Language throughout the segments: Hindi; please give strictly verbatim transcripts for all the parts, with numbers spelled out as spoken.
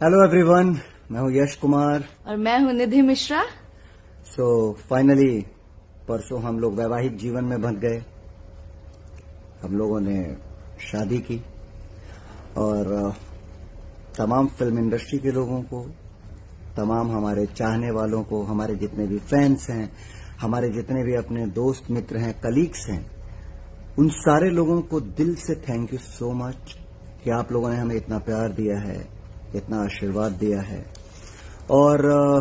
हेलो एवरीवन, मैं हूं यश कुमार और मैं हूं निधि मिश्रा। सो फाइनली परसों हम लोग वैवाहिक जीवन में बंध गए। हम लोगों ने शादी की और तमाम फिल्म इंडस्ट्री के लोगों को, तमाम हमारे चाहने वालों को, हमारे जितने भी फैंस हैं, हमारे जितने भी अपने दोस्त मित्र हैं, कलीग्स हैं, उन सारे लोगों को दिल से थैंक यू सो मच कि आप लोगों ने हमें इतना प्यार दिया है, इतना आशीर्वाद दिया है और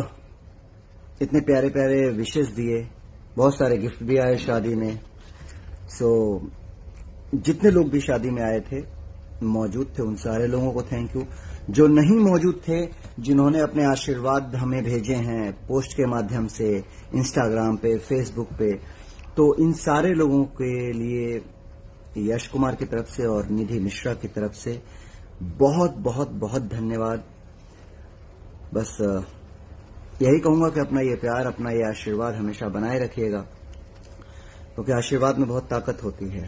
इतने प्यारे प्यारे विशेस दिए। बहुत सारे गिफ्ट भी आए शादी में। सो जितने लोग भी शादी में आए थे, मौजूद थे, उन सारे लोगों को थैंक यू। जो नहीं मौजूद थे, जिन्होंने अपने आशीर्वाद हमें भेजे हैं पोस्ट के माध्यम से, इंस्टाग्राम पे, फेसबुक पे, तो इन सारे लोगों के लिए यश कुमार की तरफ से और निधि मिश्रा की तरफ से बहुत बहुत बहुत धन्यवाद। बस यही कहूंगा कि अपना ये प्यार, अपना ये आशीर्वाद हमेशा बनाए रखिएगा, क्योंकि तो आशीर्वाद में बहुत ताकत होती है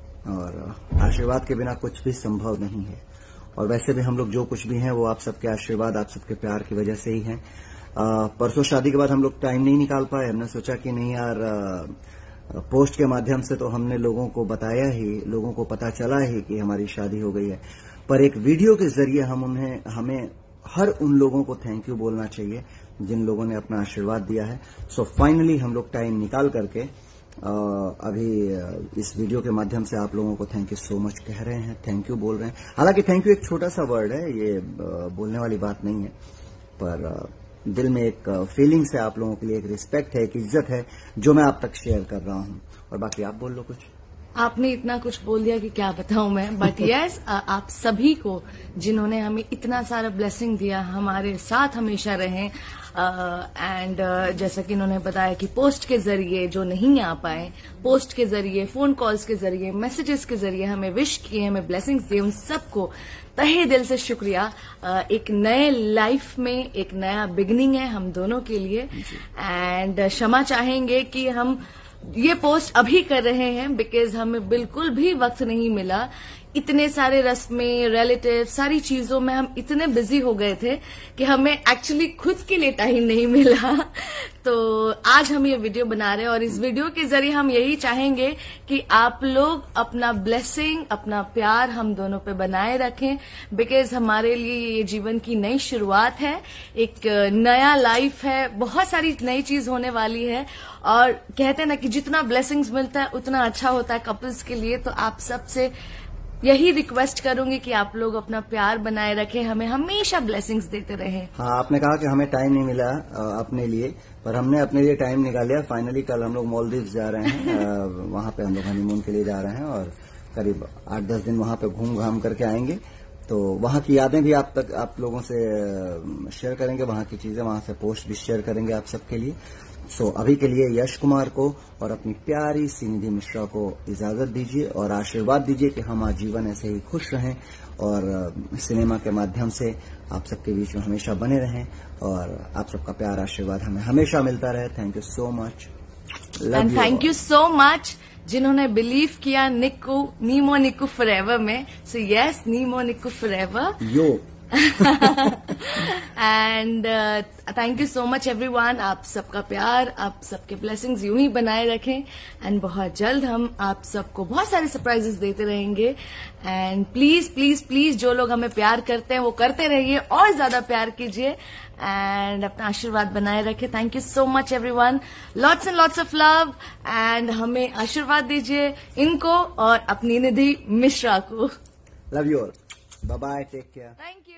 और आशीर्वाद के बिना कुछ भी संभव नहीं है। और वैसे भी हम लोग जो कुछ भी हैं वो आप सबके आशीर्वाद, आप सबके प्यार की वजह से ही हैं। परसों शादी के बाद हम लोग टाइम नहीं निकाल पाए। हमने सोचा कि नहीं यार, आ, पोस्ट के माध्यम से तो हमने लोगों को बताया ही, लोगों को पता चला ही कि हमारी शादी हो गई है, पर एक वीडियो के जरिए हम उन्हें हमें हर उन लोगों को थैंक यू बोलना चाहिए जिन लोगों ने अपना आशीर्वाद दिया है। सो so फाइनली हम लोग टाइम निकाल करके आ, अभी इस वीडियो के माध्यम से आप लोगों को थैंक यू सो मच कह रहे हैं, थैंक यू बोल रहे हैं। हालांकि थैंक यू एक छोटा सा वर्ड है, ये बोलने वाली बात नहीं है, पर दिल में एक फीलिंग्स है आप लोगों के लिए, एक रिस्पेक्ट है, एक इज्जत है जो मैं आप तक शेयर कर रहा हूं। और बाकी आप बोल लो कुछ। आपने इतना कुछ बोल दिया कि क्या बताऊं मैं, बट यस आप सभी को जिन्होंने हमें इतना सारा ब्लेसिंग दिया, हमारे साथ हमेशा रहे। एंड uh, uh, जैसा कि इन्होंने बताया कि पोस्ट के जरिए जो नहीं आ पाए, पोस्ट के जरिए, फोन कॉल्स के जरिए, मैसेजेस के जरिए हमें विश किए, हमें ब्लेसिंग्स दिए, उन सबको तहे दिल से शुक्रिया। uh, एक नए लाइफ में एक नया बिगनिंग है हम दोनों के लिए। एंड uh, क्षमा चाहेंगे कि हम ये पोस्ट अभी कर रहे हैं बिकॉज हमें बिल्कुल भी वक्त नहीं मिला। इतने सारे रस्में, रिलेटिव, सारी चीजों में हम इतने बिजी हो गए थे कि हमें एक्चुअली खुद के लिए टाइम नहीं मिला। तो आज हम ये वीडियो बना रहे हैं और इस वीडियो के जरिए हम यही चाहेंगे कि आप लोग अपना ब्लेसिंग, अपना प्यार हम दोनों पे बनाए रखें, बिकॉज हमारे लिए ये जीवन की नई शुरुआत है, एक नया लाइफ है, बहुत सारी नई चीज होने वाली है। और कहते हैं ना कि जितना ब्लेसिंग्स मिलता है उतना अच्छा होता है कपल्स के लिए। तो आप सबसे यही रिक्वेस्ट करूंगी कि आप लोग अपना प्यार बनाए रखें, हमें हमेशा ब्लेसिंग्स देते रहें। हाँ, आपने कहा कि हमें टाइम नहीं मिला अपने लिए, पर हमने अपने लिए टाइम निकाल लिया। फाइनली कल हम लोग मालदीव्स जा रहे हैं, वहां पे हम लोग हनीमून के लिए जा रहे हैं और करीब आठ दस दिन वहां पे घूम घाम करके आएंगे। तो वहां की यादें भी आप तक आप लोगों से शेयर करेंगे, वहां की चीजें, वहां से पोस्ट भी शेयर करेंगे आप सबके लिए। सो so, अभी के लिए यश कुमार को और अपनी प्यारी सी निधि मिश्रा को इजाजत दीजिए और आशीर्वाद दीजिए कि हम आजीवन ऐसे ही खुश रहें और सिनेमा के माध्यम से आप सबके बीच में हमेशा बने रहें और आप सबका प्यार, आशीर्वाद हमें हमेशा मिलता रहे। Thank you so much, and thank you so much जिन्होंने बिलीव किया निक्कू, नीमो निक्कू फॉरएवर में। So yes, Nimo Nikku forever yo. And thank you so much everyone. आप सबका प्यार, आप सबके ब्लेसिंग्स यूं ही बनाए रखें एंड बहुत जल्द हम आप सबको बहुत सारे सरप्राइजेस देते रहेंगे। एंड प्लीज प्लीज प्लीज जो लोग हमें प्यार करते हैं वो करते रहिए और ज्यादा प्यार कीजिए एंड अपना आशीर्वाद बनाए रखें। Thank you so much everyone, lots and lots of love and हमें आशीर्वाद दीजिए इनको और अपनी निधि मिश्रा को। Love you all, bye bye, take care, thank you.